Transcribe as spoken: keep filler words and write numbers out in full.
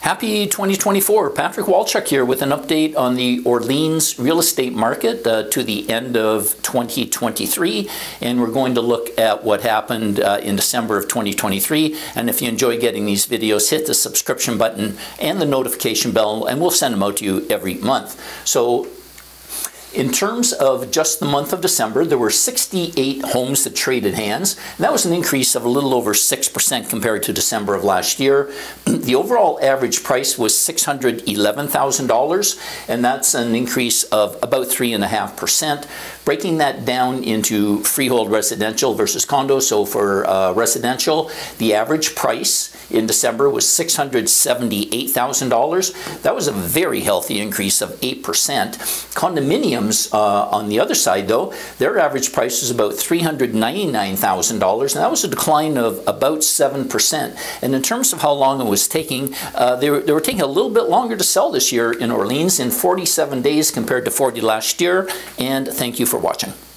Happy twenty twenty-four. Patrick Walchuk here with an update on the Orleans real estate market uh, to the end of twenty twenty-three. And we're going to look at what happened uh, in December of twenty twenty-three. And if you enjoy getting these videos, hit the subscription button and the notification bell, and we'll send them out to you every month. So in terms of just the month of December, there were sixty-eight homes that traded hands. And that was an increase of a little over six percent compared to December of last year. The overall average price was six hundred eleven thousand dollars, and that's an increase of about three point five percent. Breaking that down into freehold residential versus condo, so for uh, residential, the average price in December was six hundred seventy-eight thousand dollars. That was a very healthy increase of eight percent. Condominiums, uh, on the other side though, their average price was about three hundred ninety-nine thousand dollars, and that was a decline of about seven percent. And in terms of how long it was taking, uh, they, were, they were taking a little bit longer to sell this year in Orleans, in forty-seven days compared to forty last year. And thank you for watching.